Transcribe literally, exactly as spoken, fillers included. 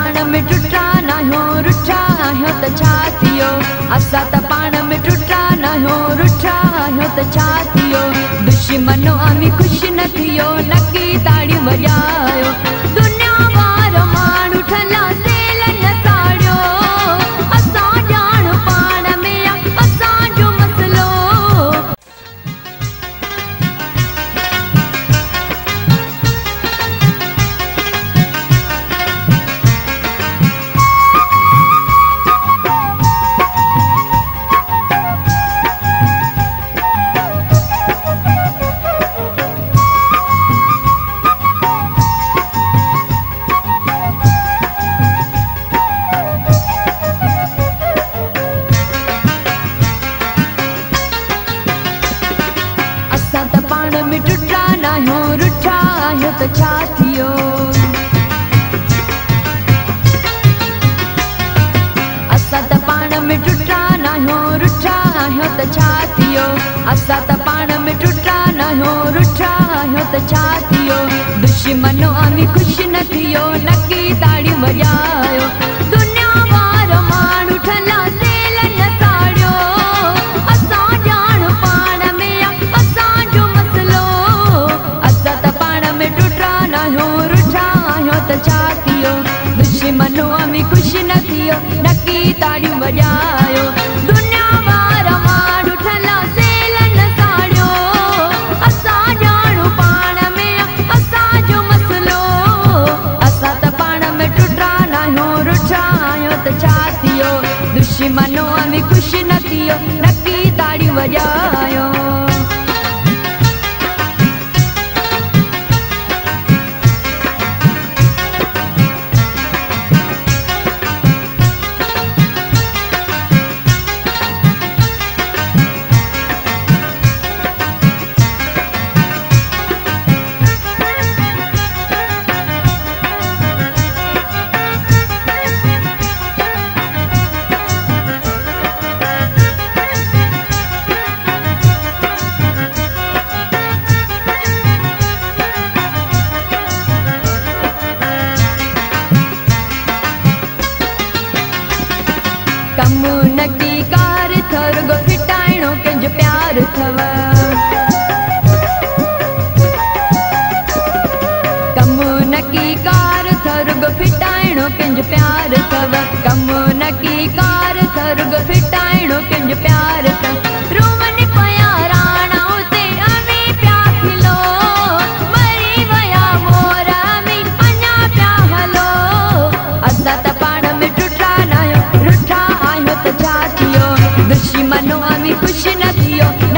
पाण में टुटा न आहियूं रुठा आहियूं त छा थियो। असां त पाण में टुटा न आहियूं रुठा आहियूं त छा थियो। दुश्मनो अमी ख़ुशि न थियो नकी ताड़ियूं वॼायो। दुनिया वारा माण्हू ठला सेल न साड़ियो। असां ॼाण पाण में असांजो मसलो। त छा थियो। असां त पाण में टुटा न आहियूं रुठा आहियूं त छा थियो। असां त पाण में टुटा न आहियूं रुठा आहियूं त छा थियो। दुश्मनो अमी ख़ुशि न थियो नकी ताड़ियूं वॼायो। दुनिया वारा माण्हू ठला सेल न साड़ियो। असां ॼाण पाण में असांजो मसलो। असां त पाण में टुटा न आहियूं रुठा आहियूं त छा थियो। दुश्मनो अमी ख़ुशि न थियो नकी ताड़ियूं वॼायो। दुनिया वारा माण्हू ठला सेल न साड़ियो। असां ॼाण पाण में असांजो मसलो। असां त पाण में टुटा न आहियूं रुठा आहियूं त छा थियो। दुश्मनो अमी ख़ुशि न थियो नकी ताड़ियूं वॼायो। कम नकी कार थरगो फिटाइणो कंहिंजो प्यार अथव। कम नकी कार थरगो फिटाइणो कंहिंजो प्यार अथव। कम नकी कार थरगो फिटाइणो कंहिंजो प्यार अथव। रोमन पया राणा उते अमी पिया खिलो। मरी विया मोर अमी अञा पिया हलो। असां त पाण में टुटा न आहियूं रुठा आहियूं त छा थियो। दुश्मनो अमी ख़ुशि न थियो